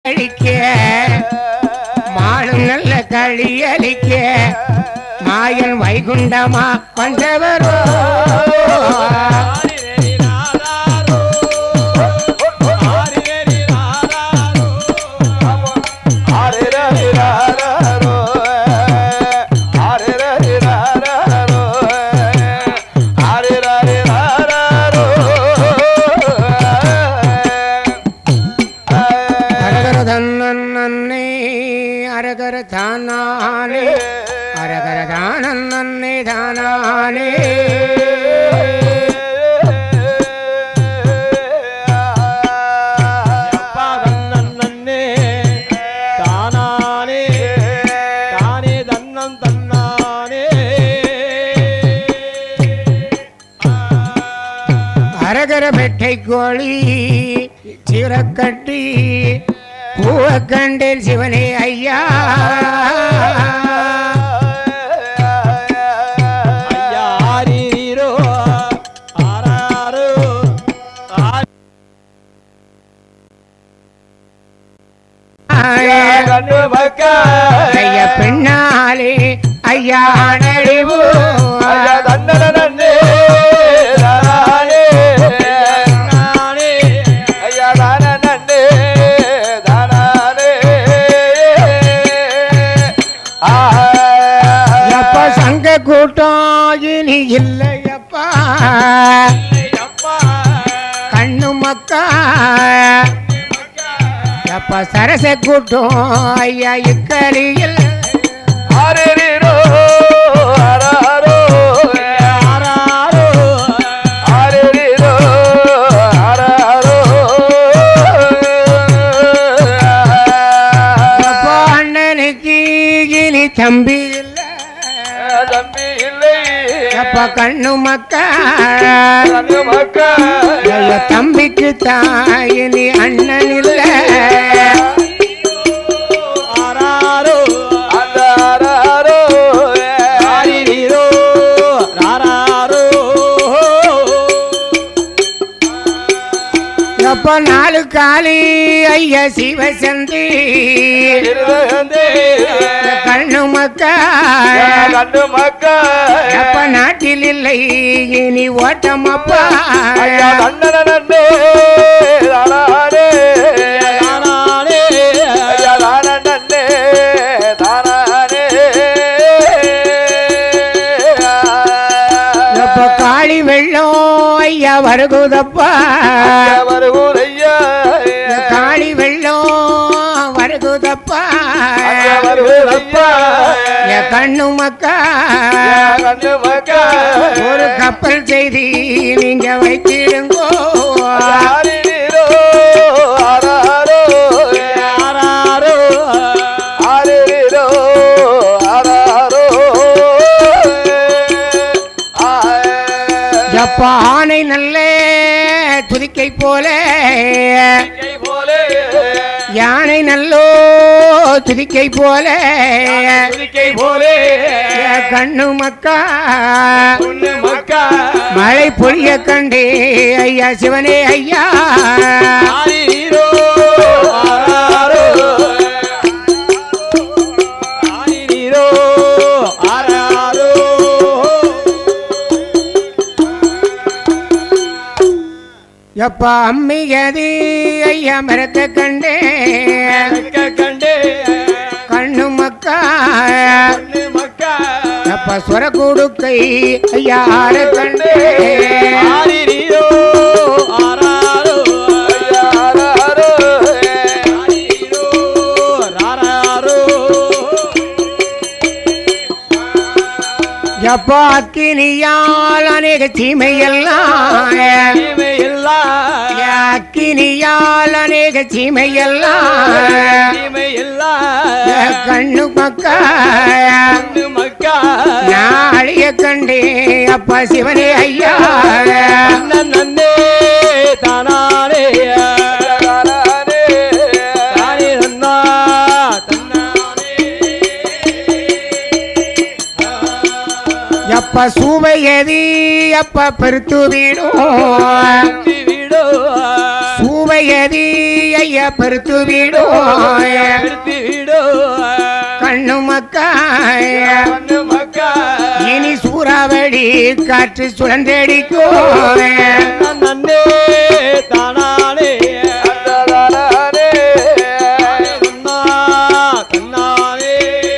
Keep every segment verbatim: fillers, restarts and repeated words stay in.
மாளும் நல்ல களியலிக்க மாயன் வைகுண்டமா வந்தவரோ அரகர தானானே அரகர தானே தானானே அப்பா தன்னே தானானே தானே தன்னம் தன்னானே அரகர பெட்டை கோழி சிறக்கட்டி பூவக்கண்டேன் சிவனே ஐயா ஐயா ஆரீரோ ஆராரோ ஐயா பெண்ணாலே ஐயா நழிவு ஐயா தன்னன நன்னே தானே தானே ஐயா தான நன்னே தானே அப்பா சங்க கூட்டம் இனி இல்லையப்பா கண்ணு மக்கா அப்பா சரச கூட்டம் ஐயா இக்கலியில் ஆரீரோ ஆராரோ ஆராரோ ஆரீரோ ஆராரோ அப்பா அண்ணனுக்கு இனி தம்பி இல்லை தம்பி இல்லை அப்பா கண்ணு மக்கா கண்ணு மக்கா ஐயா தம்பிக்கு தாயினி அண்ணன் இல்லை ஆராரோ அந்த ஆராரோ ஆரீரோ ஆராரோ அப்பா நாலு காலி ஐயா சிவசந்தி கண்ணு மக்கா கண்ணு மக்கா அப்ப நாட்டில் இல்லை இனி ஓட்டமப்பா ஐயா தன்னன நன்னே தானானே தானானே ஐயா தான நன்னே தானானே அப்ப காளி வெள்ளம் ஐயா வருகுதப்பா வருகுதையா காளி வெள்ளம் வருகுதப்பா வருகுதப்பா கண்ணு மக்கா கண்ணு மக்கா ஒரு கப்பல் செய்தி நீங்க வைத்திடுங்கோ ஆரீரோ ஆராரோ ஆராரோ ஆரீரோ ஆராரோ அப்பா ஆனை நல்ல துதிக்கை போல போலே யானை நல்லோ துதிக்கை போல துதிக்கை போலே கண்ணு மக்கா பொண்ணு மக்கா மழை பொழிய கண்டே ஐயா சிவனே ஐயா ஆரீரோ ஆராரோ ஆரீரோ ஆராரோ எப்பா அம்மியது ஐயா மறக்க கண்டே கண்டே கண்ணு மக்கா பொண்ணு மக்கா எப்பா சொர கொடுக்கை ஐயா ஆற கண்டே ஆரீரோ ஆராரோ ஆராரோ ஆரீரோ ஆராரோ எப்பா அக்கினியால் அநேக தீமையெல்லாம் அக்கினியால் அநேக தீமையெல்லாம் கண்ணு மக்கா மக்கா நாளைய கண்டே அப்பா சிவனே ஐயா நன்னே தானானே தானே தானே நன்னா தன்னானே எப்ப சுவையதி அப்ப பெருத்து விடும் விடோ சூவையதி ஐயா பெருத்து வீடோ பெருத்து வீடோ கண்ணு மக்காய கண்ணு மக்கா இனி சூறாவளி காற்று சுழந்தடிக்கோ நன்னே தானானே தானானே தன்னா தன்னானே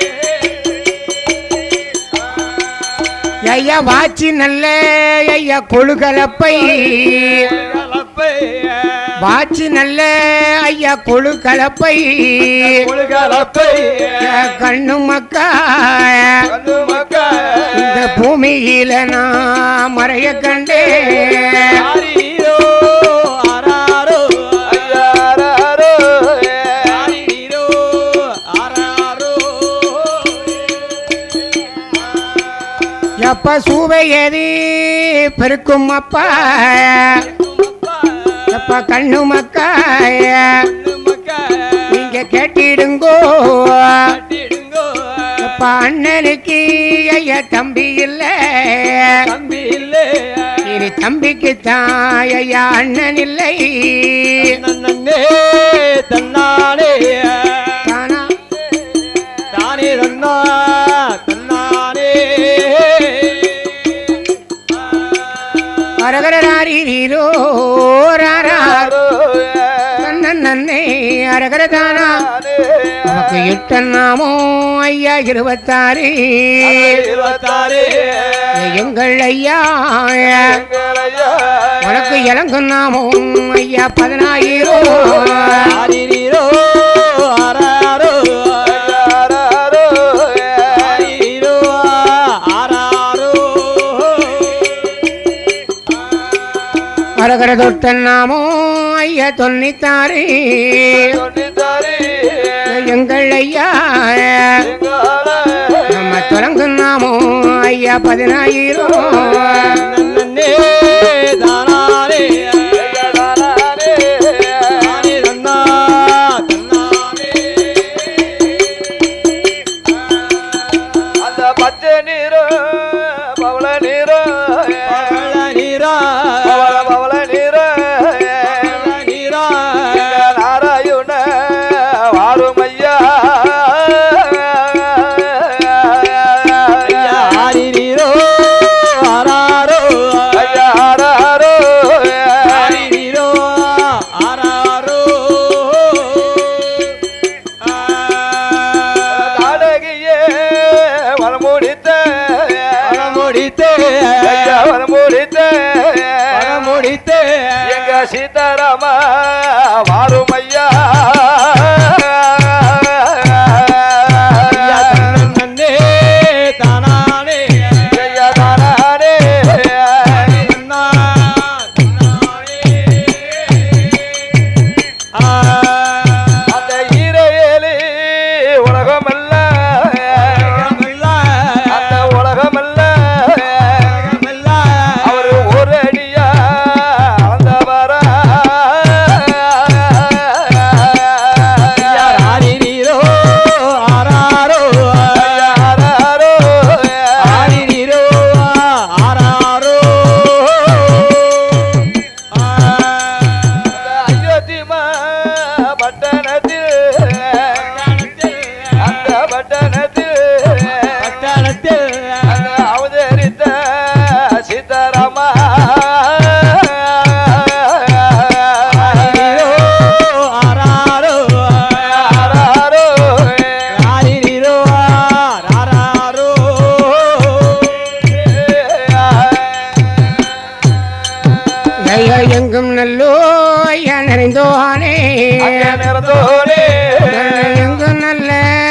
ஐயா வாச்சி நல்ல ஐயா கொழுகலப்பை கலப்பை வாச்சி நல்ல ஐயா கொழுகலப்பை கொழுகலப்பை கண்ணு மக்கா கண்ணு மக்கா இந்த பூமியில நான் மறைய கண்டே ஆரீரோ ஆராரோ ஆராரோ ஆரீரோ ஆராரோ எப்ப சூவையதி பெருக்கும் அப்பா எப்ப கண்ணு மக்காய கண்ணு மக்கா நீங்க கேட்டிடுங்கோ கட்டிடுங்கோ எப்ப அண்ணனுக்கு ஐயா தம்பி இல்ல தம்பி இல்லே இனி தம்பிக்கு தான் ஐயா அண்ணன் இல்லை நன்னே தன்னானே தானா தானே தன்னா தன்னானே அரகரீரோ ராரா நன்னே அரகரதானா நமக்கு இட்ட நாமோ ஐயா இருபத்தாறு இருபத்தாறு எங்கள் ஐயா உனக்கு இளங்கு நாமோ ஐயா பதினாயிரம் ஆரீரோ ஆராரோ ஆராரோ ஆரீரோ ஆராரோ அரகர தொட்ட நாமோ ஐயா தொண்ணூத்தாறு எங்கள் ஐயா நம்ம தொடங்கு நாமோ ஐயா பதினாயிரம் நன்னே தானானே தானானே தானே தன்னா தன்னானே அந்த பச்சை நீரோ பவள நீரோ பவள நீரா பவள நீரோ நீரா நாராயண வாருமையா ஆரீரோ ஆராரோ ஆராரோ ஆரீரோ ஆராரோ தாடகியே வரமுடித்த வரமுடித்த வரமுடித்த வரமுடித்த எங்க சீதாராமா வாருமையா நன்னே தானானே தானானே தன்னா தன்னானே அந்த ஈரையேலி உலகமல்ல அந்த உலகமல்ல அவர் ஒரு அடியா அந்த வர ஆரீரோ ஆராரோ ஆராரோ ஆரீரோ ஆராரோ அயோத்திமா பட்டணத்தில் அந்த பட்டணத்தில் பட்டணத்தில் அந்த அவதரித்த சீதாராமா ஆராரோ ஆராரோ ஆரீரோ ஆராரோ ஐயா எங்கும் நல்லோ ஐயா நிறைந்தோனே நிறந்தோனே எங்கும் நல்ல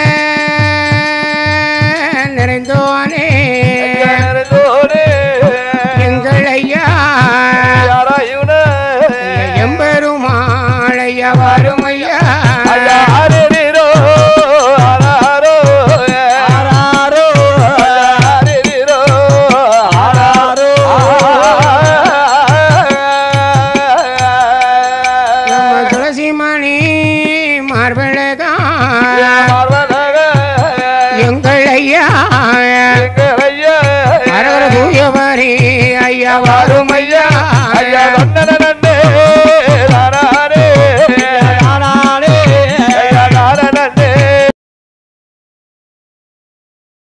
நிறைந்தோனே நிறந்தோனே எங்கள் ஐயா யாராயுன எம்பெருமாள் ஐயா வரும் ஐயா ஆரீரோ ஆராரோ ஆராரோ ஆரீரோ ஆராரோ நம்ம துளசி மணி மார்பழகா எங்கள் ஐயா அரகர தூயவரே ஐயா வரும்